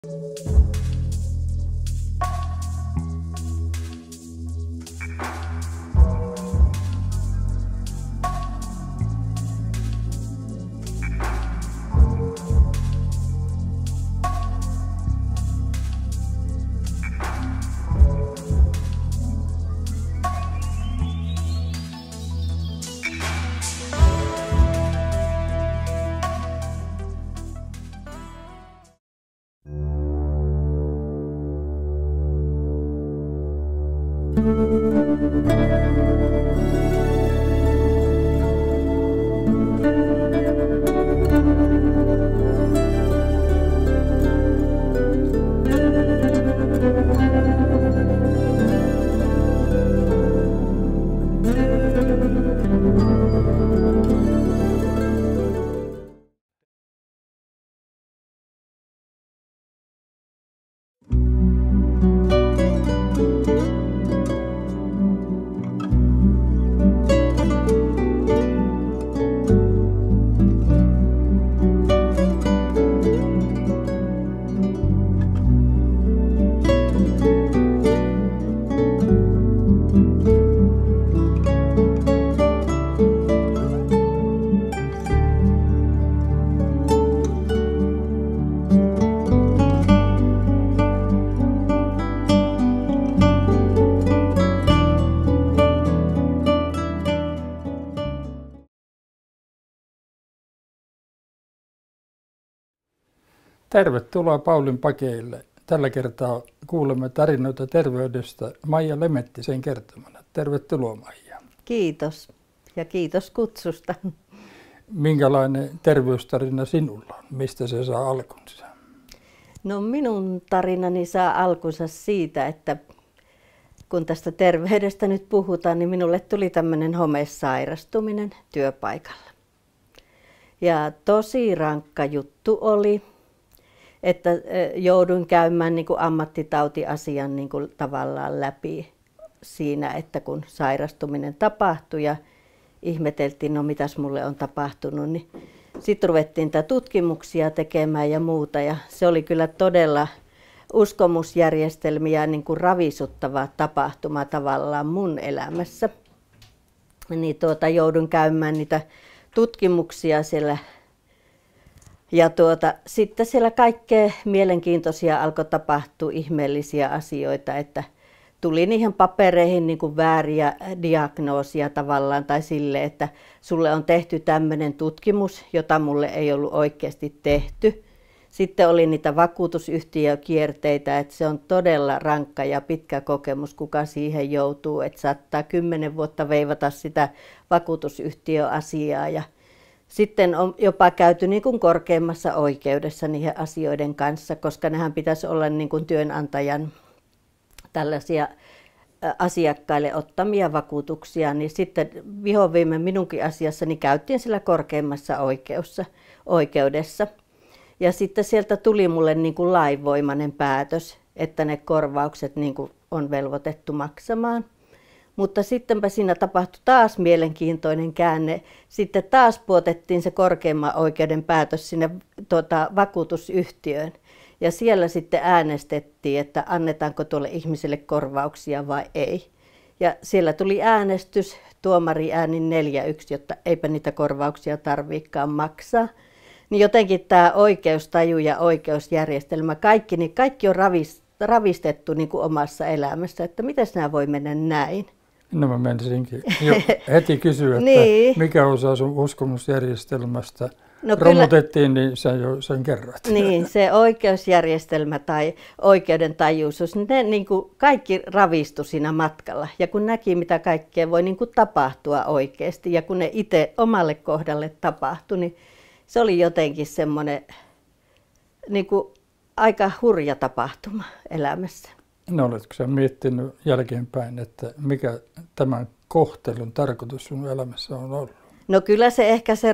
Tervetuloa Paulin pakeille. Tällä kertaa kuulemme tarinoita terveydestä Maija Lemettisen kertomana. Tervetuloa Maija. Kiitos ja kiitos kutsusta. Minkälainen terveystarina sinulla on? Mistä se saa alkunsa? No minun tarinani saa alkunsa siitä, että kun tästä terveydestä nyt puhutaan, niin minulle tuli tämmöinen homesairastuminen työpaikalla. Ja tosi rankka juttu oli, että jouduin käymään niin kuin ammattitautiasian niin kuin tavallaan läpi siinä, että kun sairastuminen tapahtui ja ihmeteltiin, no mitäs mulle on tapahtunut, niin sitten ruvettiin tutkimuksia tekemään ja muuta. Ja se oli kyllä todella uskomusjärjestelmiä niin kuin ravisuttava tapahtuma tavallaan mun elämässä. Niin joudun käymään niitä tutkimuksia siellä. Ja sitten siellä kaikkea mielenkiintoisia alkoi tapahtua, ihmeellisiä asioita, että tuli niihin papereihin niin kuin vääriä diagnoosia tavallaan tai sille, että sulle on tehty tämmöinen tutkimus, jota mulle ei ollut oikeasti tehty. Sitten oli niitä vakuutusyhtiökierteitä, että se on todella rankka ja pitkä kokemus, kuka siihen joutuu, että saattaa 10 vuotta veivata sitä vakuutusyhtiöasiaa. Ja sitten on jopa käyty niin kuin korkeimmassa oikeudessa niiden asioiden kanssa, koska nehän pitäisi olla niin kuin työnantajan tällaisia asiakkaille ottamia vakuutuksia. Niin sitten vihoviime minunkin asiassani käytiin siellä korkeimmassa oikeudessa. Ja sitten sieltä tuli mulle niin kuin lainvoimainen päätös, että ne korvaukset niin kuin on velvoitettu maksamaan. Mutta sittenpä siinä tapahtui taas mielenkiintoinen käänne. Sitten taas puotettiin se korkeimman oikeuden päätös sinne vakuutusyhtiöön. Ja siellä sitten äänestettiin, että annetaanko tuolle ihmiselle korvauksia vai ei. Ja siellä tuli äänestys, tuomari äänin 4-1, jotta eipä niitä korvauksia tarvitsekaan maksaa. Niin jotenkin tämä oikeustaju ja oikeusjärjestelmä, kaikki on ravistettu niin kuin omassa elämässä, että miten nämä voi mennä näin. No mä menisinkin jo heti kysyä, että niin. Mikä osa sun uskomusjärjestelmästä romutettiin, niin sä jo sen kerroit. Niin, se oikeusjärjestelmä tai oikeudentajuisuus, ne niin kuin kaikki ravistui siinä matkalla. Ja kun näki, mitä kaikkea voi niin kuin tapahtua oikeasti ja kun ne itse omalle kohdalle tapahtui, niin se oli jotenkin semmoinen niin kuin aika hurja tapahtuma elämässä. No oletko sä miettinyt jälkeenpäin, että mikä tämän kohtelun tarkoitus sun elämässä on ollut? No kyllä se ehkä se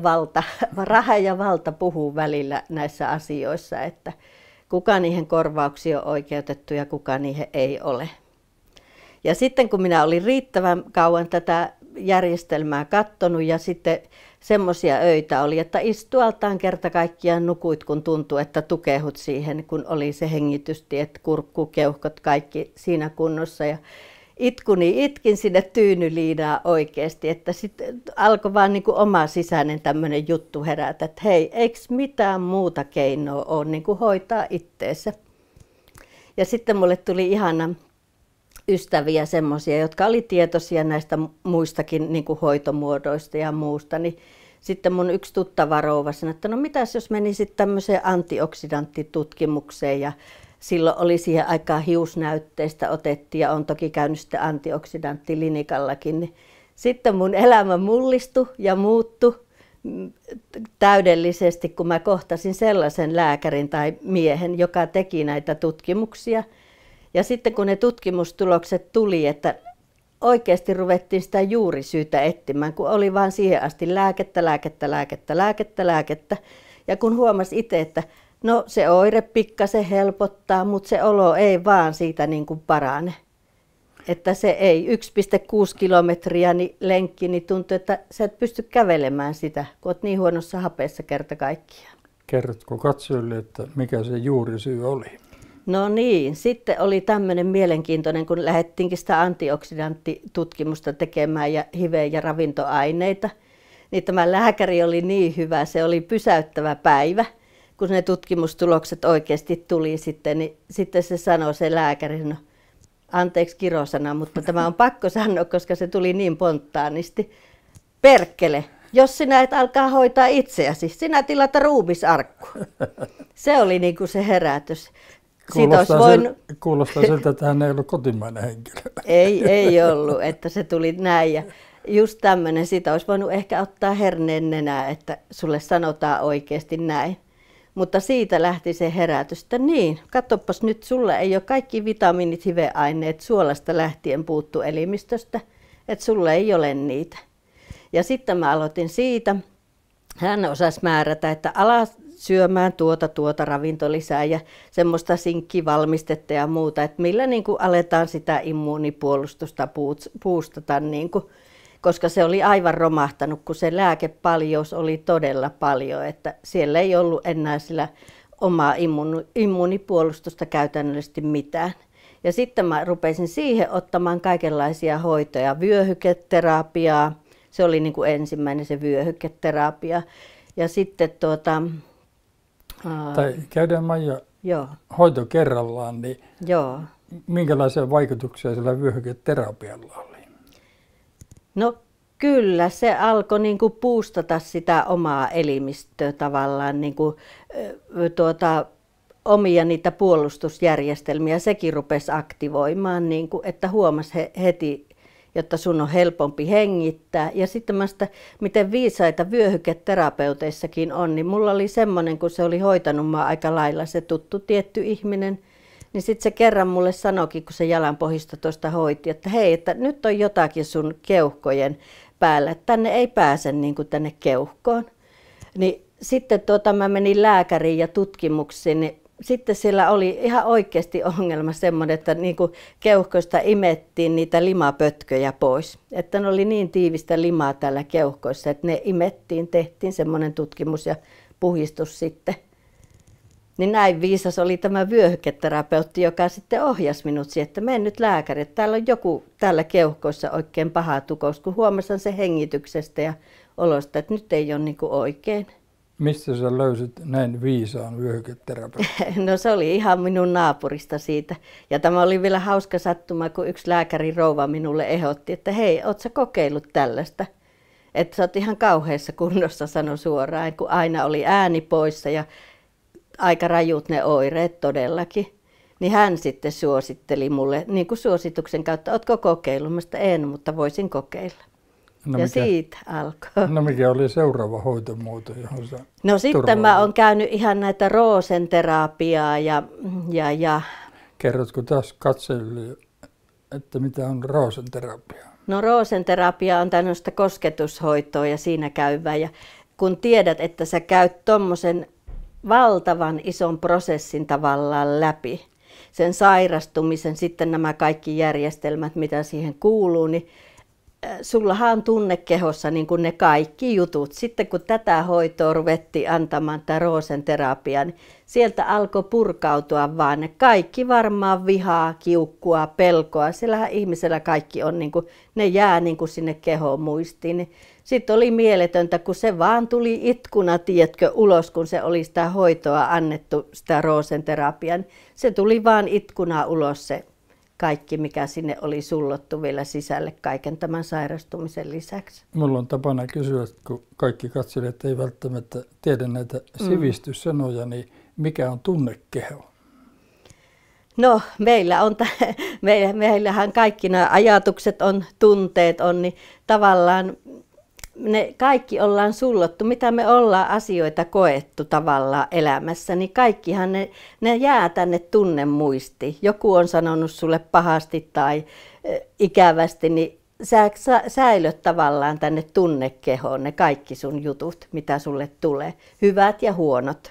raha ja valta puhuu välillä näissä asioissa, että kuka niihin korvauksiin on oikeutettu ja kuka niihin ei ole. Ja sitten kun minä olin riittävän kauan tätä järjestelmää katsonut ja sitten semmoisia öitä oli, että istualtaan kerta kaikkiaan nukuit, kun tuntui, että tukehut siihen, kun oli se hengitystiet, kurkku, keuhkot, kaikki siinä kunnossa. Ja itkuni itkin sinne tyynyliinaan oikeasti, että sitten alkoi vaan niin kuin oma sisäinen tämmöinen juttu herätä, että hei, eikö mitään muuta keinoa ole niin kuin hoitaa itteensä. Ja sitten mulle tuli ihana ystäviä semmoisia, jotka oli tietoisia näistä muistakin niin kuin hoitomuodoista ja muusta, niin sitten mun yksi tuttava rouva sanoi, että no mitäs jos menisit tämmöiseen antioksidanttitutkimukseen ja silloin oli siihen aikaan hiusnäytteistä otettiin ja on toki käynyt sitten antioksidanttiliinikallakin, niin sitten mun elämä mullistui ja muuttui täydellisesti, kun mä kohtasin sellaisen lääkärin tai miehen, joka teki näitä tutkimuksia. Ja sitten kun ne tutkimustulokset tuli, että oikeasti ruvettiin sitä juurisyytä etsimään, kun oli vaan siihen asti lääkettä. Ja kun huomasi itse, että no se oire pikkasen helpottaa, mutta se olo ei vaan siitä niin kuin parane. Että se ei 1,6 kilometriä lenkki, niin tuntuu, että sä et pysty kävelemään sitä, kun oot niin huonossa hapeessa kerta kaikkiaan. Kerrotko katsojille, että mikä se juurisyy oli? No niin, sitten oli tämmöinen mielenkiintoinen, kun lähdettiinkin sitä antioksidanttitutkimusta tekemään ja hive- ja ravintoaineita, niin tämä lääkäri oli niin hyvä, se oli pysäyttävä päivä, kun ne tutkimustulokset oikeasti tuli sitten, niin sitten se sanoi se lääkäri, no anteeksi kirosana, mutta tämä on pakko sanoa, koska se tuli niin spontaanisti. Perkkele, jos sinä et alkaa hoitaa itseäsi, sinä tilata ruumisarkku. Se oli niin kuin se herätys. Kuulostaa siltä, että hän ei ollut kotimainen henkilö. Ei ollut, että se tuli näin. Ja just tämmöinen, siitä olisi voinut ehkä ottaa herneen nenää, että sulle sanotaan oikeasti näin. Mutta siitä lähti se herätys, että niin, katsopas nyt, sulla ei ole kaikki vitamiinit, hiveaineet suolasta lähtien puuttu elimistöstä, että sulla ei ole niitä. Ja sitten mä aloitin siitä, hän osasi määrätä, että ala syömään tuota ravintolisää ja semmoista sinkkivalmistetta ja muuta, että millä niin kuin aletaan sitä immuunipuolustusta boostata, niin kuin, koska se oli aivan romahtanut, kun se lääkepaljous oli todella paljon, että siellä ei ollut enää sillä omaa immuunipuolustusta käytännöllisesti mitään. Ja sitten mä rupesin siihen ottamaan kaikenlaisia hoitoja, vyöhyketerapiaa, se oli niin kuin ensimmäinen se vyöhyketerapia. Ja sitten tai käydään Maija hoito kerrallaan, niin joo. Minkälaisia vaikutuksia sillä vyöhyketerapialla oli? No kyllä, se alkoi niin kuin boostata sitä omaa elimistöä tavallaan, niin kuin, omia niitä puolustusjärjestelmiä. Sekin rupesi aktivoimaan, niin kuin, että huomasi heti, jotta sun on helpompi hengittää. Ja sitten miten viisaita vyöhyketerapeuteissakin on, niin mulla oli semmoinen, kun se oli hoitanut mua aika lailla se tuttu tietty ihminen, niin sitten se kerran mulle sanoikin, kun se jalanpohjista tuosta hoiti, että hei, että nyt on jotakin sun keuhkojen päällä, että tänne ei pääse niin kuin tänne keuhkoon. Niin sitten mä menin lääkäriin ja tutkimuksiin, niin sitten siellä oli ihan oikeasti ongelma semmoinen, että niin kuin keuhkoista imettiin niitä limapötköjä pois. Että ne oli niin tiivistä limaa täällä keuhkoissa, että ne imettiin, tehtiin semmoinen tutkimus ja puhdistus sitten. Niin näin viisas oli tämä vyöhyketerapeutti, joka sitten ohjasi minut siihen, että mene nyt lääkäri, että täällä on joku täällä keuhkoissa oikein paha tukous, kun huomasin se hengityksestä ja olosta, että nyt ei ole niin kuin oikein. Mistä sä löysit näin viisaan vyöhyketerapeutin? No se oli ihan minun naapurista siitä. Ja tämä oli vielä hauska sattuma, kun yksi lääkäri rouva minulle ehdotti, että hei, oot sä kokeillut tällaista? Että sä oot ihan kauheassa kunnossa, sanoi suoraan, kun aina oli ääni poissa ja aika rajut ne oireet todellakin. Niin hän sitten suositteli mulle niin kuin suosituksen kautta, ootko kokeillut? Mä sitä en, mutta voisin kokeilla. No ja siitä alkoi. No mikä oli seuraava hoitomuoto, johon sä No sitten mä oon käynyt ihan näitä roosenterapiaa ja... Kerrotko taas katsojille, että mitä on roosenterapia? No roosenterapia on tämmöistä kosketushoitoa ja siinä käyvää. Ja kun tiedät, että sä käyt tommosen valtavan ison prosessin tavallaan läpi, sen sairastumisen, sitten nämä kaikki järjestelmät, mitä siihen kuuluu, niin sullahan on tunnekehossa niin kuin ne kaikki jutut. Sitten kun tätä hoitoa ruvettiin antamaan, tämä Rosen-terapia, niin sieltä alkoi purkautua vaan ne kaikki varmaan vihaa, kiukkua, pelkoa. Siellähän ihmisellä kaikki on, niin kuin, ne jää niin kuin sinne kehoon muistiin. Niin sitten oli mieletöntä, kun se vaan tuli itkuna, tiedätkö, ulos, kun se oli sitä hoitoa annettu, sitä Rosen-terapiaa. Niin se tuli vaan itkuna ulos se kaikki, mikä sinne oli sullottu vielä sisälle kaiken tämän sairastumisen lisäksi. Mulla on tapana kysyä, kun kaikki katselijat ei välttämättä tiedä näitä sivistyssanoja, niin mikä on tunnekeho? No, meillähän kaikki nämä ajatukset on, tunteet on, niin tavallaan ne kaikki ollaan sullottu, mitä me ollaan asioita koettu tavallaan elämässä, niin kaikkihan ne jää tänne tunnemuistiin. Joku on sanonut sulle pahasti tai ikävästi, niin sä säilöt tavallaan tänne tunnekehoon ne kaikki sun jutut, mitä sulle tulee, hyvät ja huonot.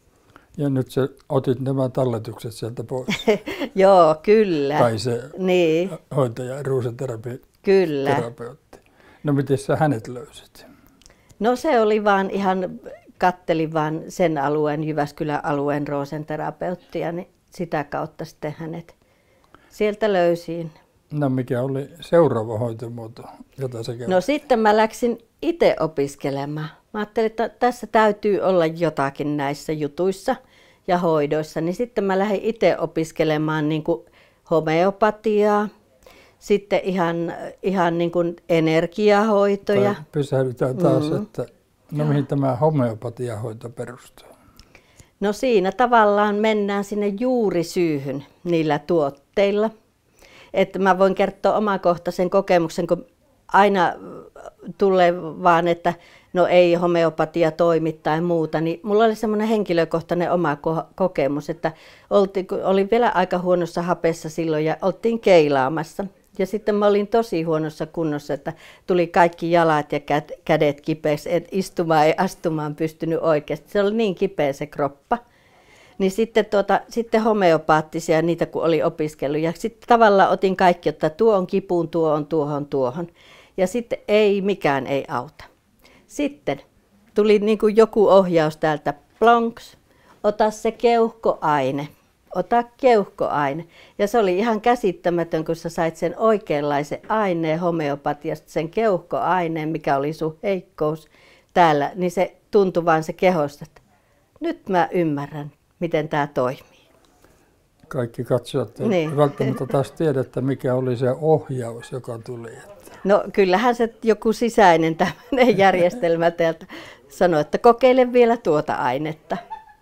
Ja nyt sä otit nämä talletukset sieltä pois. Joo, kyllä. Tai se niin. Hoitaja, Rosen-terapeutti. Kyllä. No miten sä hänet löysit? No se oli vaan ihan, kattelin vaan sen alueen, Jyväskylän alueen Rosen-terapeuttia, niin sitä kautta sitten hänet sieltä löysin. No mikä oli seuraava hoitomuoto, jota sä käytit? No sitten mä läksin itse opiskelemaan. Mä ajattelin, että tässä täytyy olla jotakin näissä jutuissa ja hoidoissa, niin sitten mä lähdin itse opiskelemaan niin kuin homeopatiaa. Sitten ihan niin kuin energiahoitoja. Pysähdytään taas, että no mihin tämä homeopatiahoito perustuu? No siinä tavallaan mennään sinne juurisyyhyn niillä tuotteilla. Että mä voin kertoa omakohtaisen kokemuksen, kun aina tulee vaan, että no ei homeopatia toimi tai muuta, niin mulla oli semmoinen henkilökohtainen oma kokemus, että olin vielä aika huonossa hapessa silloin ja oltiin keilaamassa. Ja sitten mä olin tosi huonossa kunnossa, että tuli kaikki jalat ja kädet kipeäksi, että istumaan ei astumaan pystynyt oikeasti. Se oli niin kipeä se kroppa. Niin sitten homeopaattisia, niitä kun oli opiskellut. Ja sitten tavallaan otin kaikki, että tuo on kipuun, tuo on tuohon. Ja sitten mikään ei auta. Sitten tuli niin kuin joku ohjaus täältä, plonks, ota se keuhkoaine. Ota keuhkoaine. Ja se oli ihan käsittämätön, kun sä sait sen oikeanlaisen aineen homeopatiasta, sen keuhkoaineen, mikä oli sun heikkous täällä, niin se tuntui vaan se kehosta, että nyt mä ymmärrän, miten tämä toimii. Kaikki katsojat ei välttämättä taas tiedä, että mikä oli se ohjaus, joka tuli. No kyllähän se joku sisäinen tämmöinen järjestelmä täältä sanoi, että kokeile vielä tuota ainetta.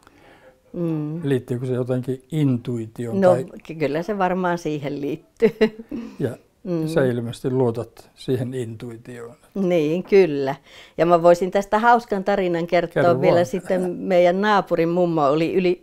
Liittyykö se jotenkin intuitioon? No kyllä se varmaan siihen liittyy. Ja sä ilmeisesti luotat siihen intuitioon. Niin, kyllä. Ja mä voisin tästä hauskan tarinan kertoa vielä sitten. Meidän naapurin mummo oli yli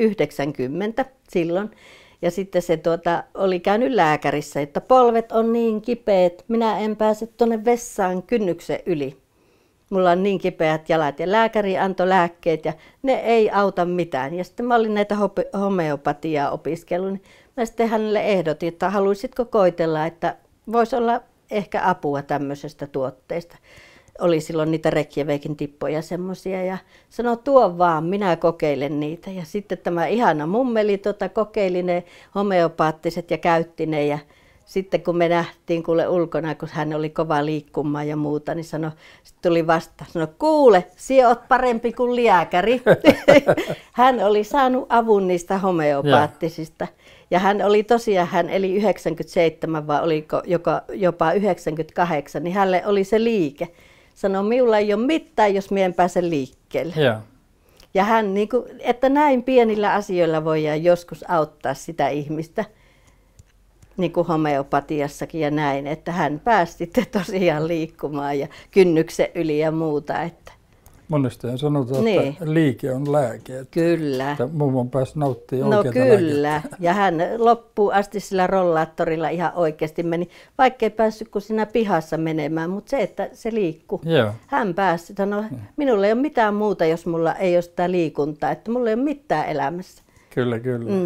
90 silloin. Ja sitten se oli käynyt lääkärissä, että polvet on niin kipeät, minä en pääse tuonne vessaan kynnyksen yli. Mulla on niin kipeät jalat ja lääkäri antoi lääkkeet ja ne ei auta mitään. Ja sitten mä olin näitä homeopatiaa opiskellut, niin mä sitten hänelle ehdotin, että haluaisitko koitella, että voisi olla ehkä apua tämmöisestä tuotteesta. Oli silloin niitä Reykjavikin tippoja semmoisia ja sanoi tuo vaan, minä kokeilen niitä. Ja sitten tämä ihana mummeli kokeili ne homeopaattiset ja käytti ne ja sitten kun me nähtiin ulkona, kun hän oli kova liikkumaan ja muuta, niin tuli vasta, sanoi, kuule, sinä olet parempi kuin lääkäri. Hän oli saanut avun niistä homeopaattisista. Ja hän oli tosiaan, hän eli 97 vai oliko jopa 98, niin hänelle oli se liike. Sanoi, minulla ei ole mitään, jos minä en pääse liikkeelle. Yeah. Ja hän, että näin pienillä asioilla voidaan joskus auttaa sitä ihmistä. Niin kuin homeopatiassakin ja näin, että hän pääsi sitten tosiaan liikkumaan ja kynnyksen yli ja muuta. Että. Monesti sanotaan, että liike on lääke. Kyllä. Että mummon pääsi nauttimaan oikeata kyllä. lääkettä. Ja hän loppuun asti sillä rollaattorilla ihan oikeasti meni, vaikkei päässyt kuin siinä pihassa menemään, mutta se, että se liikkui. Joo. Hän pääsi, sanoi, minulla ei ole mitään muuta, jos mulla ei ole sitä liikuntaa, että mulla ei ole mitään elämässä. Kyllä.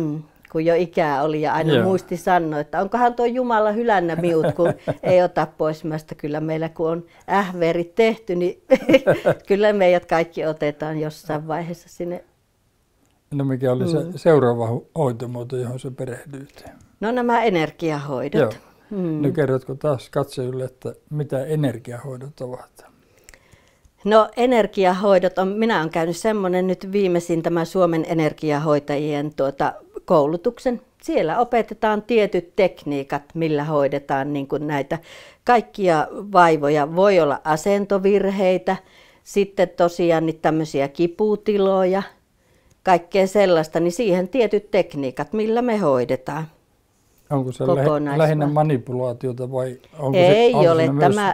kun jo ikää oli ja aina muisti sanoa, että onkohan tuo Jumala hylännä miut, kun ei ota pois mästä. Kyllä meillä kun on ähverit tehty, niin kyllä meidät kaikki otetaan jossain vaiheessa sinne. No mikä oli se seuraava hoitomuoto, johon sä perehdyit? No nämä energiahoidot. Joo. No kerrotko taas katsojille, että mitä energiahoidot ovat? No energiahoidot minä olen käynyt semmoinen nyt viimeisin tämä Suomen energiahoitajien koulutuksen. Siellä opetetaan tietyt tekniikat, millä hoidetaan niin kuin näitä kaikkia vaivoja. Voi olla asentovirheitä, sitten tosiaan niin tämmöisiä kiputiloja, kaikkea sellaista, niin siihen tietyt tekniikat, millä me hoidetaan. Onko se lähinnä manipulaatiota vai onko ei se, ole,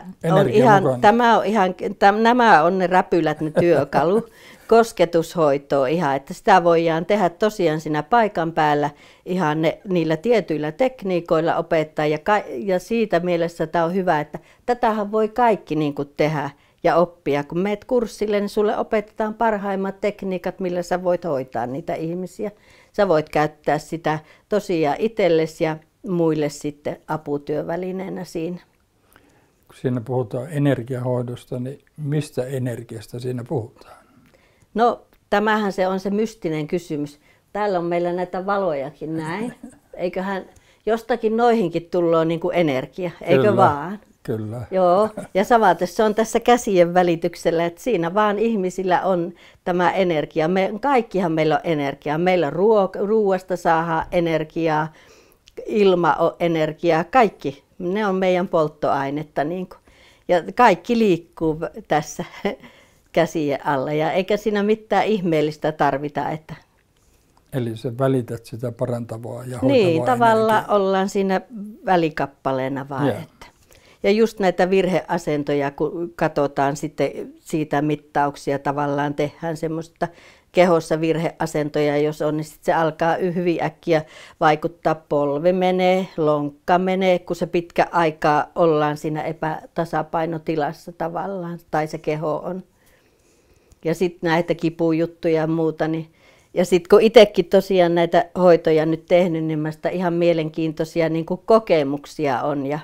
nämä on ne räpylät, ne työkalu, kosketushoitoa ihan, että sitä voidaan tehdä tosiaan siinä paikan päällä ihan niillä tietyillä tekniikoilla opettaa ja siitä mielessä tämä on hyvä, että tätähän voi kaikki niin kuin tehdä ja oppia. Kun meet kurssille, niin sulle opetetaan parhaimmat tekniikat, millä sä voit hoitaa niitä ihmisiä. Sä voit käyttää sitä tosiaan itsellesi ja muille sitten aputyövälineenä siinä. Kun siinä puhutaan energiahoidosta, niin mistä energiasta siinä puhutaan? No tämähän se on se mystinen kysymys. Täällä on meillä näitä valojakin näin. Eiköhän jostakin noihinkin tullut niin kuin energia, eikö kyllä, vaan? Kyllä. Joo, ja samaten se on tässä käsien välityksellä, että siinä vaan ihmisillä on tämä energia. Kaikkihan meillä on energiaa. Meillä ruoasta saadaan energiaa, ilma on energiaa, kaikki. Ne on meidän polttoainetta. Niin kuin. Ja kaikki liikkuu tässä käsien alla ja eikä siinä mitään ihmeellistä tarvita. Että eli sä välität sitä parantavaa ja hoitavaa niin, tavallaan energiaa. ollaan siinä välikappaleena vaan. Että. Ja just näitä virheasentoja, kun katsotaan sitten siitä mittauksia, tavallaan tehdään semmoista kehossa virheasentoja, jos on, niin sitten se alkaa hyvin äkkiä vaikuttaa. Polvi menee, lonkka menee, kun se pitkä aikaa ollaan siinä epätasapainotilassa tavallaan, tai se keho on. Ja sitten näitä kipujuttuja ja muuta, niin ja sitten kun itsekin tosiaan näitä hoitoja nyt tehnyt, niin minusta ihan mielenkiintoisia niin kuin kokemuksia on ja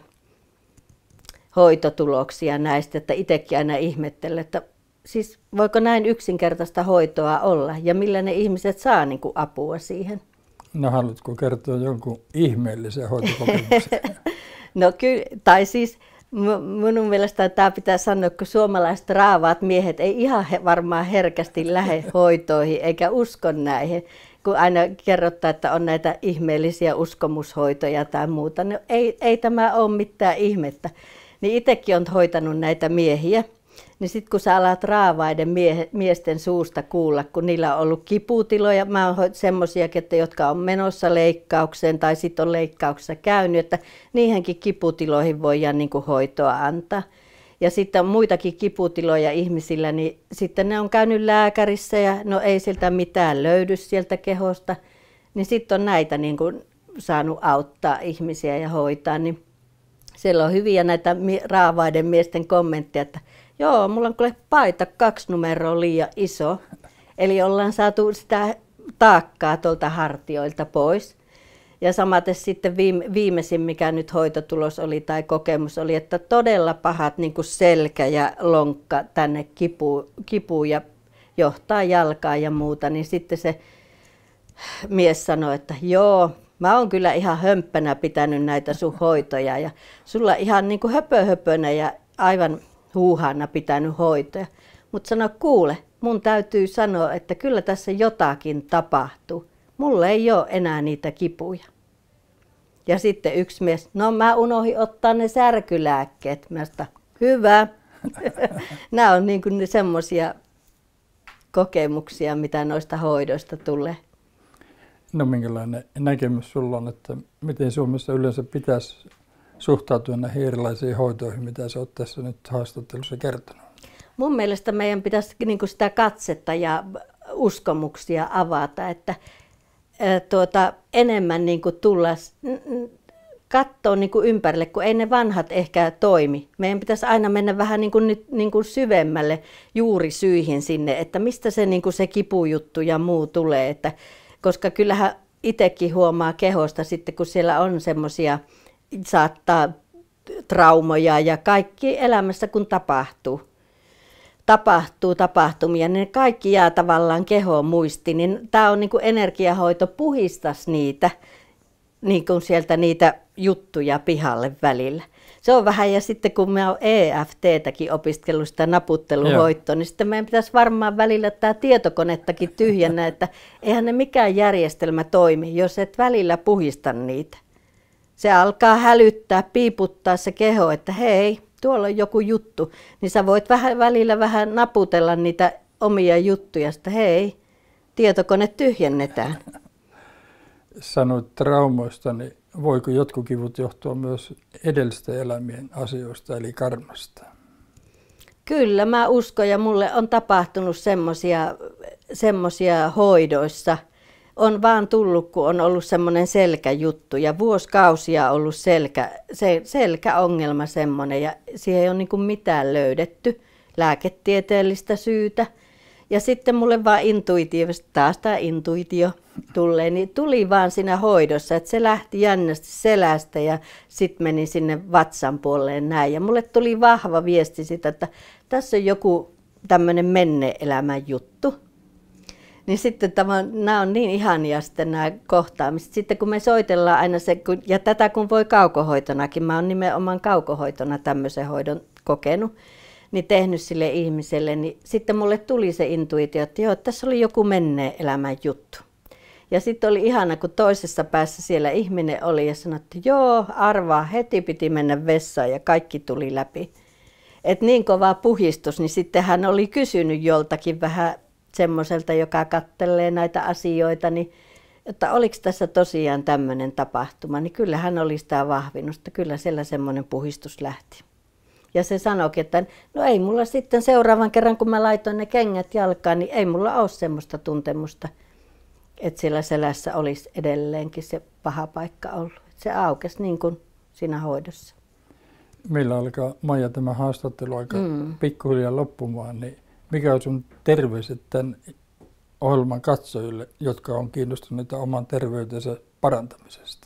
hoitotuloksia näistä, että itsekin aina ihmettelen, että siis voiko näin yksinkertaista hoitoa olla ja millä ne ihmiset saa niin kuin apua siihen? No haluatko kertoa jonkun ihmeellisen hoitokokemuksen? No kyllä, tai siis minun mielestä tämä pitää sanoa, kun suomalaiset raavaat miehet ei ihan varmaan herkästi lähde hoitoihin eikä usko näihin. Kun aina kerrotaan, että on näitä ihmeellisiä uskomushoitoja tai muuta, niin ei tämä ole mitään ihmettä. Niin itsekin olen hoitanut näitä miehiä, niin sitten kun sä alat raavaiden miesten suusta kuulla, kun niillä on ollut kiputiloja, mä oon semmoisiakin, jotka on menossa leikkaukseen tai sitten on leikkauksessa käynyt, että niihinkin kiputiloihin voidaan niin kuin hoitoa antaa. Ja sitten on muitakin kiputiloja ihmisillä, niin sitten ne on käynyt lääkärissä ja no ei sieltä mitään löydy sieltä kehosta, niin sitten on näitä niin kuin saanut auttaa ihmisiä ja hoitaa, niin siellä on hyviä näitä raavaiden miesten kommentteja, että joo, mulla on kuule paita 2 numeroa liian iso. Eli ollaan saatu sitä taakkaa tuolta hartioilta pois. Ja samaten sitten viimeisin, mikä nyt hoitotulos oli tai kokemus oli, että todella pahat niin kuin selkä ja lonkka tänne kipuu ja johtaa jalkaa ja muuta. Niin sitten se mies sanoi, että joo, mä oon kyllä ihan hömppänä pitänyt näitä sun hoitoja ja sulla ihan niin kuin höpönä ja aivan huuhaana pitänyt hoitoja. Mutta sano, kuule, mun täytyy sanoa, että kyllä tässä jotakin tapahtuu. Mulla ei ole enää niitä kipuja. Ja sitten yksi mies, no mä unohdin ottaa ne särkylääkkeet. Mä sanoin, hyvä. Nämä on niin kuin semmoisia kokemuksia, mitä noista hoidoista tulee. No minkälainen näkemys sulla on, että miten Suomessa yleensä pitäisi suhtautua näihin erilaisiin hoitoihin, mitä sä oot tässä nyt haastattelussa kertonut? Mun mielestä meidän pitäisi niin kuin sitä katsetta ja uskomuksia avata, että enemmän niin kuin tulla katsoa niin kuin ympärille, kun ei ne vanhat ehkä toimi. Meidän pitäisi aina mennä vähän niin kuin syvemmälle juurisyihin sinne, että mistä se, niin kuin se kipujuttu ja muu tulee. Koska kyllähän itsekin huomaa kehosta sitten, kun siellä on semmoisia, saattaa traumoja ja kaikki elämässä kun tapahtuu tapahtumia, niin kaikki jää tavallaan kehoon muistiin, niin tämä on niin kuin energiahoito, puhistas niitä, niin kuin sieltä niitä juttuja pihalle välillä. Se on vähän, ja sitten kun mä oon EFT:täkin opiskellut sitä naputteluhoitoa, niin sitten meidän pitäisi varmaan välillä tämä tietokonettakin tyhjennä, että eihän ne mikään järjestelmä toimi, jos et välillä puhista niitä. Se alkaa hälyttää, piiputtaa se keho, että hei, tuolla on joku juttu, niin sä voit välillä vähän naputella niitä omia juttuja, että hei, tietokone tyhjennetään. Sanoit traumoista, niin voiko jotkut kivut johtua myös edellisten elämien asioista, eli karmasta? Kyllä, mä uskon, ja mulle on tapahtunut semmoisia hoidoissa. On vaan tullut, kun on ollut semmoinen selkäjuttu, ja vuosikausia ollut selkäongelma semmoinen, ja siihen ei ole niin kuin mitään löydetty lääketieteellistä syytä. Ja sitten mulle vaan intuitiivisesti, taas tämä intuitio tulee, niin tuli vaan siinä hoidossa, että se lähti jännästi selästä ja sitten meni sinne vatsan puoleen näin. Ja mulle tuli vahva viesti sitä, että tässä on joku tämmöinen menneen elämän juttu. Niin sitten nämä on niin ihania sitten nämä kohtaamiset. Sitten kun me soitellaan aina se, ja tätä kun voi kaukohoitonakin, mä oon nimenomaan kaukohoitona tämmöisen hoidon kokenut, niin tehnyt sille ihmiselle, niin sitten mulle tuli se intuitio, että joo, tässä oli joku menneen elämän juttu. Ja sitten oli ihana, kun toisessa päässä siellä ihminen oli ja sanoi, että joo, arvaa, heti piti mennä vessaan ja kaikki tuli läpi. Et niin kova puhistus, niin sitten hän oli kysynyt joltakin vähän semmoiselta, joka kattelee näitä asioita, niin että oliko tässä tosiaan tämmöinen tapahtuma, niin kyllä hän oli sitä vahvinnusta, kyllä siellä semmoinen puhistus lähti. Ja se sanoikin, että no ei mulla sitten seuraavan kerran, kun mä laitoin ne kengät jalkaan, niin ei mulla ole semmoista tuntemusta, että siellä selässä olisi edelleenkin se paha paikka ollut. Se aukesi niin kuin siinä hoidossa. Meillä alkaa, Maija, tämä haastattelu aika pikkuhiljaa loppumaan, niin mikä on sun terveiset tämän ohjelman katsojille, jotka on kiinnostuneita oman terveytensä parantamisesta?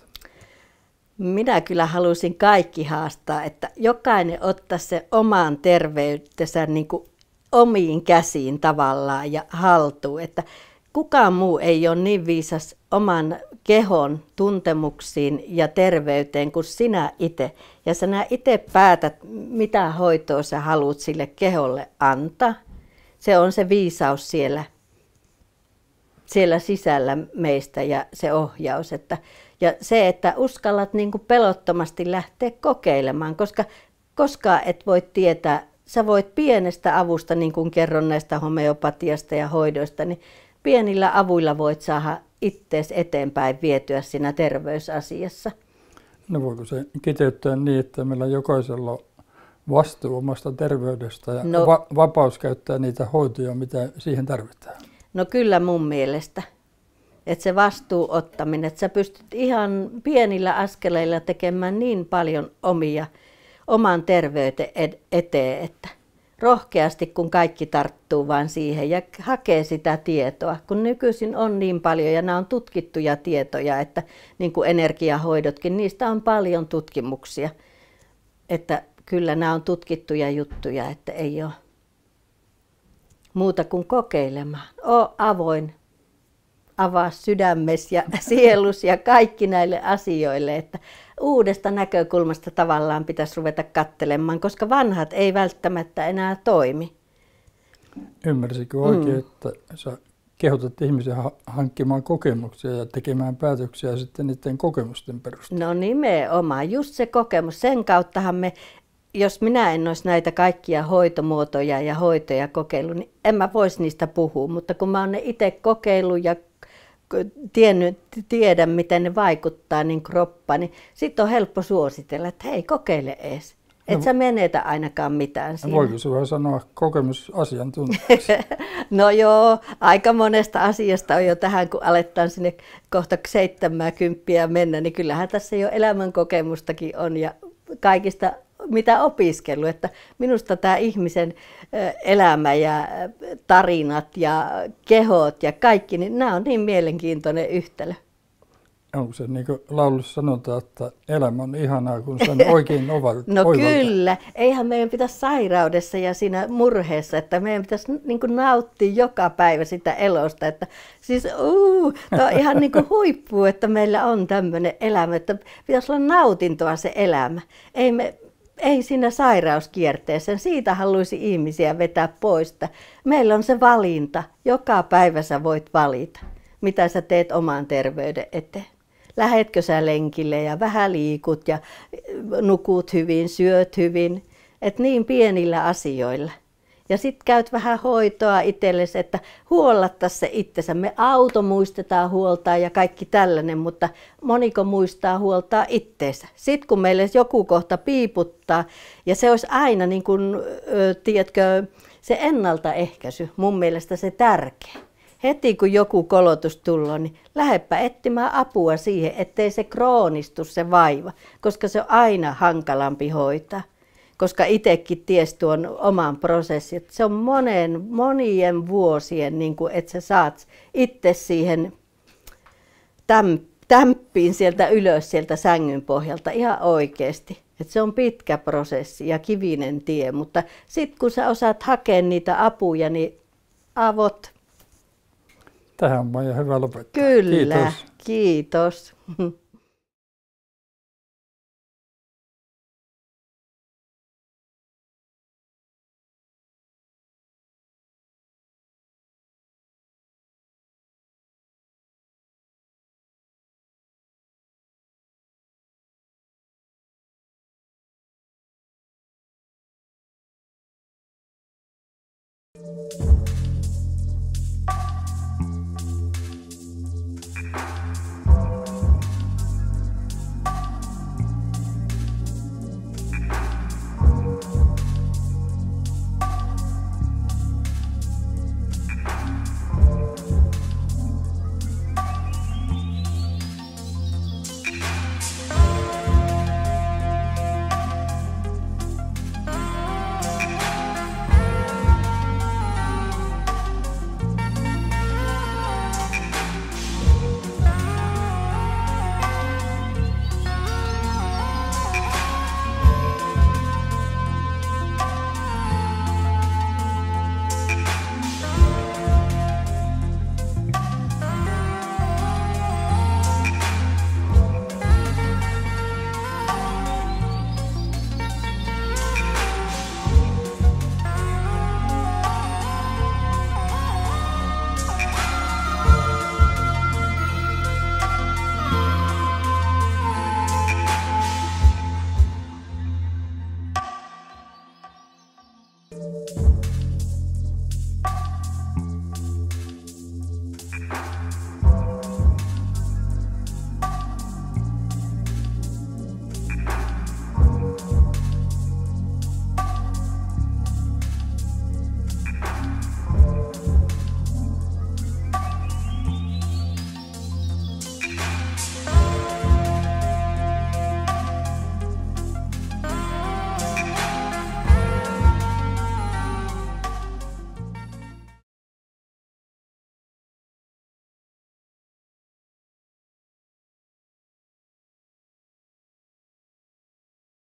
Minä kyllä halusin kaikki haastaa, että jokainen ottaa se oman terveytensä niin kuin omiin käsiin tavallaan ja haltuun, että kukaan muu ei ole niin viisas oman kehon tuntemuksiin ja terveyteen kuin sinä itse. Ja sinä itse päätät, mitä hoitoa sä haluat sille keholle antaa. Se on se viisaus siellä sisällä meistä ja se ohjaus. Ja se, että uskallat niin kuin pelottomasti lähteä kokeilemaan, koska koskaan et voi tietää, sä voit pienestä avusta, niin kuin kerron näistä homeopatiasta ja hoidoista, niin pienillä avuilla voit saada ittees eteenpäin vietyä siinä terveysasiassa. No voiko se kiteyttää niin, että meillä jokaisella on vastuu omasta terveydestä ja vapaus käyttää niitä hoitoja, mitä siihen tarvitaan? No kyllä mun mielestä. Että se vastuunottaminen, että sä pystyt ihan pienillä askeleilla tekemään niin paljon oman terveyden eteen, että rohkeasti kun kaikki tarttuu vaan siihen ja hakee sitä tietoa, kun nykyisin on niin paljon ja nämä on tutkittuja tietoja, että niin kuin energiahoidotkin, niistä on paljon tutkimuksia, että kyllä nämä on tutkittuja juttuja, että ei ole muuta kuin kokeilemaan. Oo avoin, avaa sydämesi ja sielus ja kaikki näille asioille, että uudesta näkökulmasta tavallaan pitäisi ruveta katselemaan, koska vanhat ei välttämättä enää toimi. Ymmärsikö oikein, että sä kehotat ihmisiä hankkimaan kokemuksia ja tekemään päätöksiä sitten niiden kokemusten perusteella? No nimenomaan, just se kokemus. Sen kauttahan jos minä en olisi näitä kaikkia hoitomuotoja ja hoitoja kokeillut, niin en mä voisi niistä puhua, mutta kun mä oon ne itse kokeillut ja tiedän, miten ne vaikuttaa niin kroppaan, niin sitten on helppo suositella, että hei, kokeile ees. Et sä menetä ainakaan mitään siinä. Voiko sinua sanoa kokemusasiantuntijaksi? No joo, aika monesta asiasta on jo tähän, kun aletaan sinne kohta 70 mennä, niin kyllähän tässä jo elämänkokemustakin on ja kaikista mitä opiskellut, että minusta tämä ihmisen elämä ja tarinat ja kehot ja kaikki, niin nämä on niin mielenkiintoinen yhtälö. onko se niin kuin laulussa sanotaan, että elämä on ihanaa, kun sen oikein No oivaltaa? kyllä, eihän meidän pitäisi sairaudessa ja siinä murheessa, että meidän pitäisi niin kuin nauttia joka päivä sitä elosta. Että siis tämä on ihan niin kuin huippu, että meillä on tämmöinen elämä, että pitäisi olla nautintoa se elämä. Ei siinä sairauskierteessä, siitä haluaisi ihmisiä vetää pois. Meillä on se valinta, joka päivä sä voit valita, mitä sä teet oman terveyden eteen. Lähetkö sä lenkille ja vähän liikut ja nukut hyvin, syöt hyvin, että niin pienillä asioilla. Ja sitten käyt vähän hoitoa itsellesi, että huollattaisiin se itsensä. Me auto muistetaan huoltaa ja kaikki tällainen, mutta moniko muistaa huoltaa itteensä. Sitten kun meille joku kohta piiputtaa, ja se olisi aina niin kuin, tiedätkö, se ennaltaehkäisy, mun mielestä se tärkeä. Heti kun joku kolotus tulee, niin lähdepä etsimään apua siihen, ettei se kroonistu se vaiva, koska se on aina hankalampi hoitaa. Koska itsekin ties tuon oman prosessin, että se on monien vuosien, niin kuin, että sä saat itse siihen tämppiin sieltä ylös sieltä sängyn pohjalta ihan oikeasti. Että se on pitkä prosessi ja kivinen tie, mutta sitten kun sä osaat hakea niitä apuja, niin avot. Tähän on Maija hyvä lopettaa. Kyllä, kiitos.